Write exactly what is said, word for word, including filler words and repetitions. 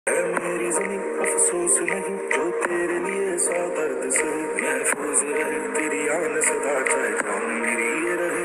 है मेरी ज़मीं अफसोस नहीं जो तेरे लिए सौ दर्द से महफूज रहे तेरी आन सदा चाहे जान मेरी ये रहे